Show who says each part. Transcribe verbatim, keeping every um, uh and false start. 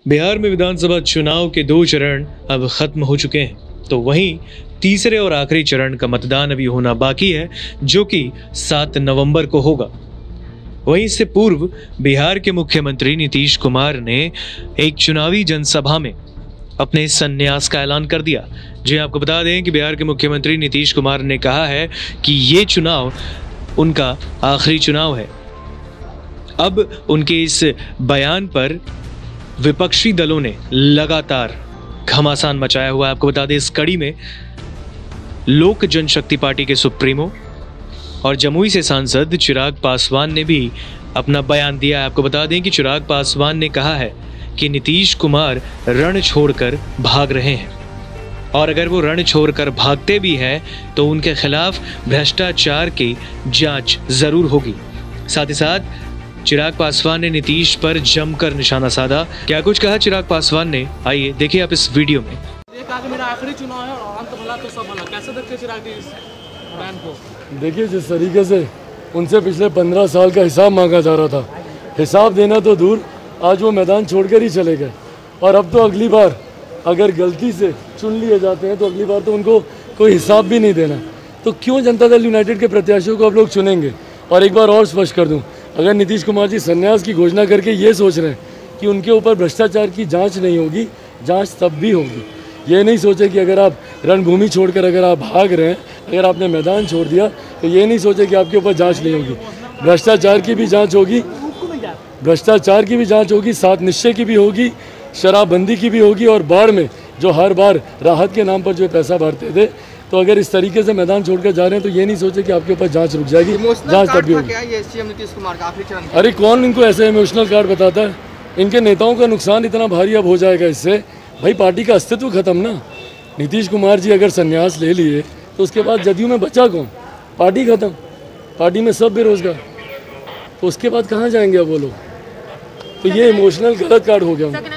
Speaker 1: बिहार में विधानसभा चुनाव के दो चरण अब खत्म हो चुके हैं, तो वहीं तीसरे और आखिरी चरण का मतदान अभी होना बाकी है, जो कि सात नवंबर को होगा। वहीं इससे पूर्व बिहार के मुख्यमंत्री नीतीश कुमार ने एक चुनावी जनसभा में अपने संन्यास का ऐलान कर दिया। जी आपको बता दें कि बिहार के मुख्यमंत्री नीतीश कुमार ने कहा है कि ये चुनाव उनका आखिरी चुनाव है। अब उनके इस बयान पर विपक्षी दलों ने लगातार घमासान मचाया हुआ है। आपको बता दें, इस कड़ी में लोक जनशक्ति पार्टी के सुप्रीमो और जमुई से सांसद चिराग पासवान ने भी अपना बयान दिया है। आपको बता दें कि चिराग पासवान ने कहा है कि नीतीश कुमार रण छोड़कर भाग रहे हैं, और अगर वो रण छोड़कर भागते भी हैं तो उनके खिलाफ भ्रष्टाचार की जांच जरूर होगी। साथ ही साथ चिराग पासवान ने नीतीश पर जमकर निशाना साधा। क्या कुछ कहा चिराग पासवान ने, आइए देखिए आप इस वीडियो में।
Speaker 2: मेरा आखिरी चुनाव है और अंत भला तो सब भला, कैसे देखते चिराग जी इस बयान को?
Speaker 3: देखिए, जिस तरीके से उनसे पिछले पंद्रह साल का हिसाब मांगा जा रहा था, हिसाब देना तो दूर, आज वो मैदान छोड़कर ही चले गए। और अब तो अगली बार अगर गलती से चुन लिए जाते हैं तो अगली बार तो उनको कोई हिसाब भी नहीं देना। तो क्यों जनता दल यूनाइटेड के प्रत्याशियों को अब लोग चुनेंगे? और एक बार और स्पष्ट कर दूं, अगर नीतीश कुमार जी संन्यास की घोषणा करके ये सोच रहे हैं कि उनके ऊपर भ्रष्टाचार की जांच नहीं होगी, जांच तब भी होगी। ये नहीं सोचे कि अगर आप रणभूमि छोड़कर अगर आप भाग रहे हैं, अगर आपने मैदान छोड़ दिया, तो ये नहीं सोचे कि आपके ऊपर जांच नहीं होगी। भ्रष्टाचार की भी जांच होगी, भ्रष्टाचार की भी जांच होगी, सात निश्चय की भी होगी, शराबबंदी की भी होगी, और बाढ़ में जो हर बार राहत के नाम पर जो पैसा भरते थे, तो अगर इस तरीके से मैदान छोड़कर जा रहे हैं तो ये नहीं सोचे कि आपके ऊपर जांच रुक जाएगी। जांच तब भी होगी। अरे कौन इनको ऐसे इमोशनल कार्ड बताता है? इनके नेताओं का नुकसान इतना भारी अब हो जाएगा इससे, भाई पार्टी का अस्तित्व खत्म ना। नीतीश कुमार जी अगर संन्यास ले लिए तो उसके बाद जदयू में बचा कौन? पार्टी खत्म, पार्टी में सब बेरोजगार, तो उसके बाद कहाँ जाएंगे अब वो लोग? तो ये इमोशनल गलत कार्ड हो गया।